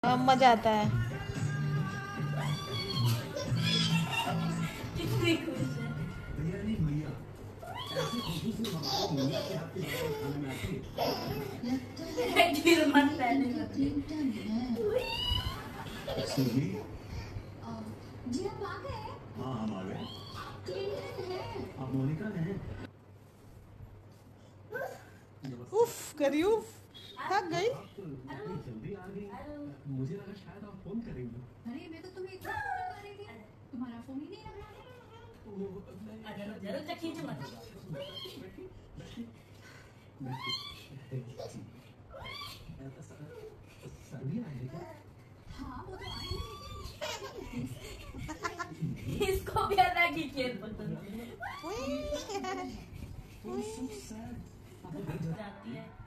मजा आता है। कितनी खुश है। गिरमन पहले जी आप आ गए? हाँ हम आ गए। क्लिंटन है। आप मोनिका हैं? उफ करी उफ, थक गई। जल्दी आ गई, मुझे लगा शायद आप फोन करेंगी। अरे मैं तो तुम्हें इतना फोन लगा रही थी, तुम्हारा फोन ही नहीं लग रहा है। जरूर खींच मत। हाँ वो तो आई इसको भी अलग ही खेल पसंद है। जाती है।